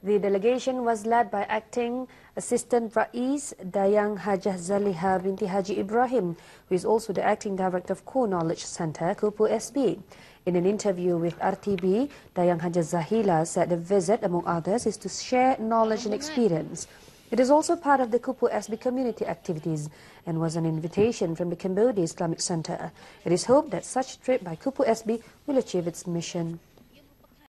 The delegation was led by Acting Assistant Rais Dayang Hajah Zaliha binti Haji Ibrahim, who is also the Acting Director of Core Knowledge Centre, KUPUSB. In an interview with RTB, Dayang Hajah Zahila said the visit, among others, is to share knowledge and experience. It is also part of the KUPUSB community activities and was an invitation from the Kemboja Islamic Centre. It is hoped that such trip by KUPUSB will achieve its mission.